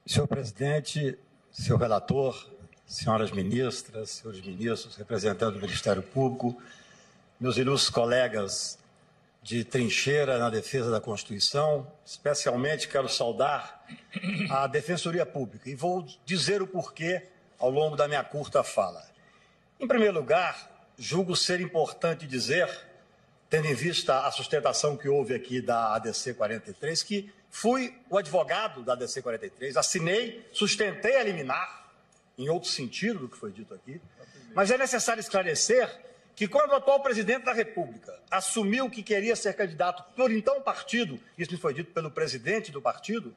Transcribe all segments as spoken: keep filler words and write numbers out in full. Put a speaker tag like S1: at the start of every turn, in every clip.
S1: Senhor presidente, senhor relator, senhoras ministras, senhores ministros, representantes do Ministério Público, meus ilustres colegas de trincheira na defesa da Constituição, especialmente quero saudar a Defensoria Pública e vou dizer o porquê ao longo da minha curta fala. Em primeiro lugar, julgo ser importante dizer, tendo em vista a sustentação que houve aqui da A D C quarenta e três, que fui o advogado da A D C quarenta e três, assinei, sustentei a liminar, em outro sentido do que foi dito aqui, mas é necessário esclarecer que quando o atual presidente da República assumiu que queria ser candidato por então partido, isso me foi dito pelo presidente do partido,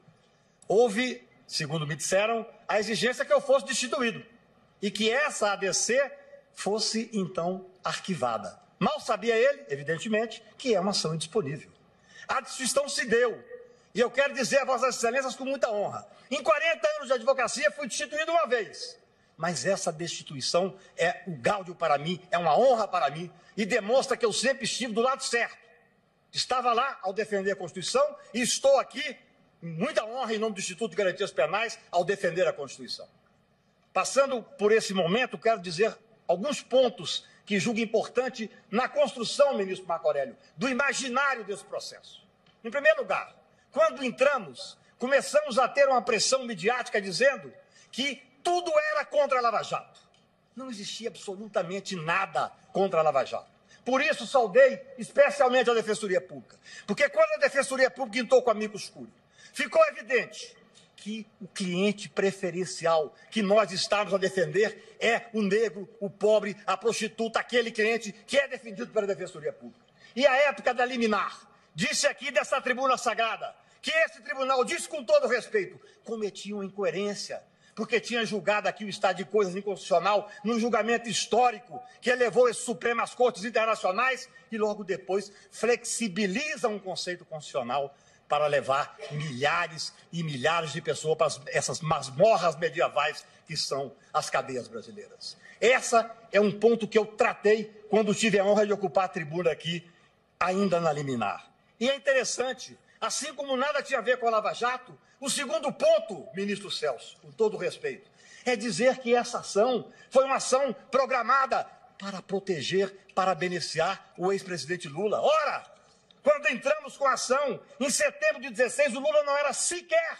S1: houve, segundo me disseram, a exigência que eu fosse destituído e que essa A D C fosse então arquivada. Mal sabia ele, evidentemente, que é uma ação indisponível. A destituição se deu. E eu quero dizer a Vossas Excelências com muita honra. Em quarenta anos de advocacia, fui destituído uma vez. Mas essa destituição é o gáudio para mim, é uma honra para mim, e demonstra que eu sempre estive do lado certo. Estava lá ao defender a Constituição e estou aqui, em muita honra, em nome do Instituto de Garantias Penais, ao defender a Constituição. Passando por esse momento, quero dizer alguns pontos que julgo importante na construção, ministro Marco Aurélio, do imaginário desse processo. Em primeiro lugar, quando entramos, começamos a ter uma pressão midiática dizendo que tudo era contra a Lava Jato. Não existia absolutamente nada contra a Lava Jato. Por isso, saudei especialmente a Defensoria Pública. Porque quando a Defensoria Pública entrou com amigos escuros, ficou evidente que o cliente preferencial que nós estamos a defender é o negro, o pobre, a prostituta, aquele cliente que é defendido pela Defensoria Pública. E a época da liminar, disse aqui dessa tribuna sagrada, que esse tribunal, disse com todo respeito, cometia uma incoerência, porque tinha julgado aqui o estado de coisas inconstitucional num julgamento histórico que elevou esse Supremo às cortes internacionais e logo depois flexibiliza um conceito constitucional para levar milhares e milhares de pessoas para essas masmorras medievais que são as cadeias brasileiras. Essa é um ponto que eu tratei quando tive a honra de ocupar a tribuna aqui, ainda na liminar. E é interessante, assim como nada tinha a ver com a Lava Jato, o segundo ponto, ministro Celso, com todo respeito, é dizer que essa ação foi uma ação programada para proteger, para beneficiar o ex-presidente Lula. Ora, quando entramos com a ação, em setembro de dezesseis, o Lula não era sequer,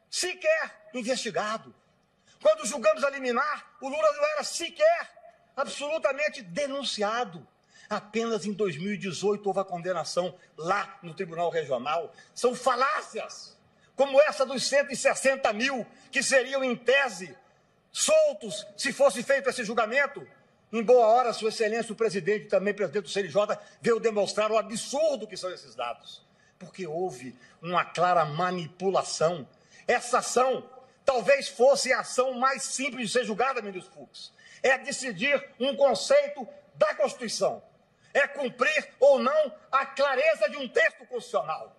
S1: sequer investigado. Quando julgamos a liminar, o Lula não era sequer, absolutamente denunciado. Apenas em dois mil e dezoito houve a condenação lá no Tribunal Regional. São falácias, como essa dos cento e sessenta mil, que seriam, em tese, soltos se fosse feito esse julgamento. Em boa hora, Sua Excelência, o presidente e também o presidente do C N J, veio demonstrar o absurdo que são esses dados. Porque houve uma clara manipulação. Essa ação talvez fosse a ação mais simples de ser julgada, ministro Fux. É decidir um conceito da Constituição. É cumprir ou não a clareza de um texto constitucional.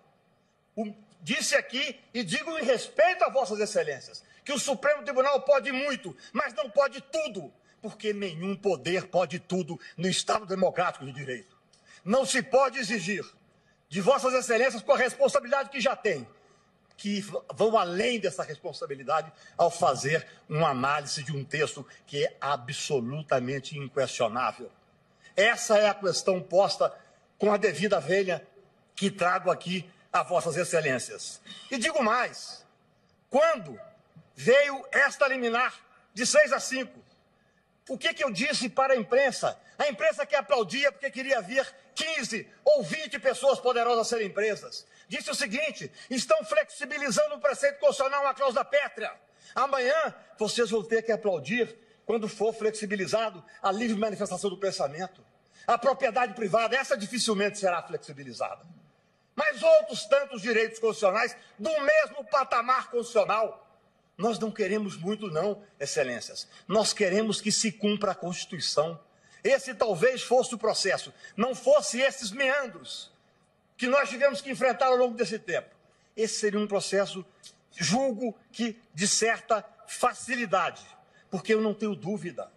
S1: O, disse aqui, e digo em respeito a Vossas Excelências, que o Supremo Tribunal pode muito, mas não pode tudo. Porque nenhum poder pode tudo no Estado Democrático de Direito. Não se pode exigir de Vossas Excelências, com a responsabilidade que já tem, que vão além dessa responsabilidade ao fazer uma análise de um texto que é absolutamente inquestionável. Essa é a questão posta com a devida vênia que trago aqui a Vossas Excelências. E digo mais, quando veio esta liminar de seis a cinco, o que, que eu disse para a imprensa? A imprensa que aplaudia porque queria ver quinze ou vinte pessoas poderosas serem presas. Disse o seguinte, estão flexibilizando o preceito constitucional, uma cláusula pétrea. Amanhã vocês vão ter que aplaudir quando for flexibilizado a livre manifestação do pensamento. A propriedade privada, essa dificilmente será flexibilizada. Mas outros tantos direitos constitucionais do mesmo patamar constitucional. Nós não queremos muito não, excelências. Nós queremos que se cumpra a Constituição. Esse talvez fosse o processo, não fosse esses meandros que nós tivemos que enfrentar ao longo desse tempo. Esse seria um processo, julgo que de certa facilidade, porque eu não tenho dúvida.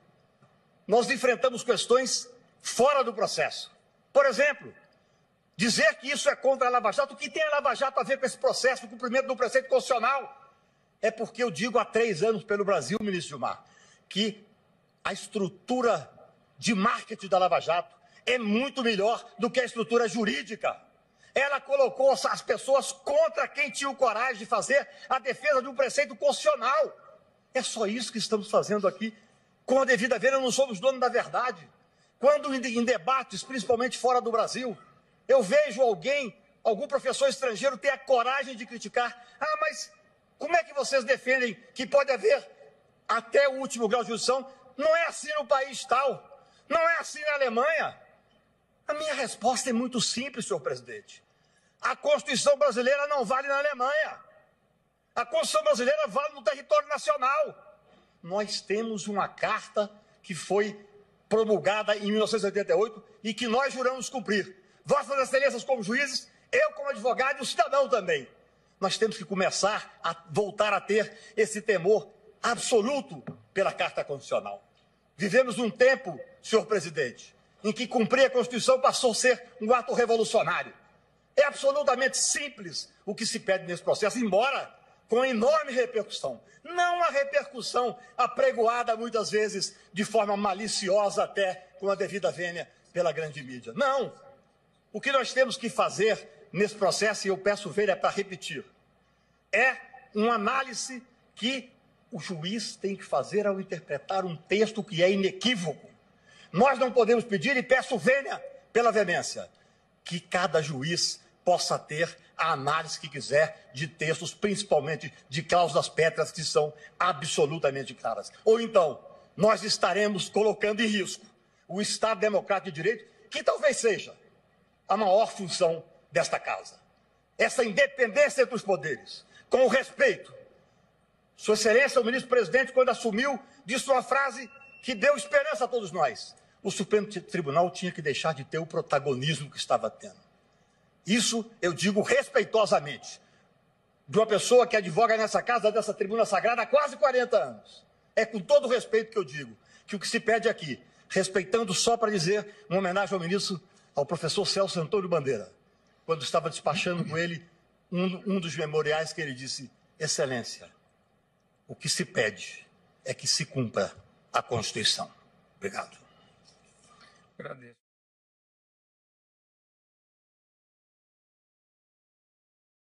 S1: Nós enfrentamos questões fora do processo. Por exemplo, dizer que isso é contra a Lava Jato, o que tem a Lava Jato a ver com esse processo de cumprimento do preceito constitucional? é porque eu digo há três anos pelo Brasil, ministro Gilmar, que a estrutura de marketing da Lava Jato é muito melhor do que a estrutura jurídica. Ela colocou as pessoas contra quem tinha o coragem de fazer a defesa de um preceito constitucional. É só isso que estamos fazendo aqui. Com a devida vênia, não somos donos da verdade. Quando em debates, principalmente fora do Brasil, eu vejo alguém, algum professor estrangeiro ter a coragem de criticar. Ah, mas como é que vocês defendem que pode haver até o último grau de jurisdição? Não é assim no país tal. Não é assim na Alemanha. A minha resposta é muito simples, senhor presidente. A Constituição brasileira não vale na Alemanha. A Constituição brasileira vale no território nacional. Nós temos uma carta que foi promulgada em mil novecentos e oitenta e oito e que nós juramos cumprir. Vossas Excelências como juízes, eu como advogado e o cidadão também. Nós temos que começar a voltar a ter esse temor absoluto pela Carta Constitucional. Vivemos um tempo, senhor presidente, em que cumprir a Constituição passou a ser um ato revolucionário. É absolutamente simples o que se pede nesse processo, embora com enorme repercussão. Não a repercussão apregoada muitas vezes de forma maliciosa até com a devida vênia pela grande mídia. Não! O que nós temos que fazer nesse processo, e eu peço vênia para repetir, é uma análise que o juiz tem que fazer ao interpretar um texto que é inequívoco. Nós não podemos pedir, e peço vênia pela veemência, que cada juiz possa ter a análise que quiser de textos, principalmente de cláusulas pétreas que são absolutamente claras. Ou então, nós estaremos colocando em risco o Estado Democrático de Direito, que talvez seja a maior função desta casa. Essa independência entre os poderes, com o respeito. Sua Excelência, o ministro-presidente, quando assumiu, disse uma frase que deu esperança a todos nós. O Supremo Tribunal tinha que deixar de ter o protagonismo que estava tendo. Isso eu digo respeitosamente, de uma pessoa que advoga nessa casa, dessa tribuna sagrada, há quase quarenta anos. É com todo o respeito que eu digo, que o que se pede aqui, respeitando só para dizer uma homenagem ao ministro, ao professor Celso Antônio Bandeira, quando estava despachando com ele um, um dos memoriais que ele disse, Excelência, o que se pede é que se cumpra a Constituição. Obrigado.
S2: Agradeço.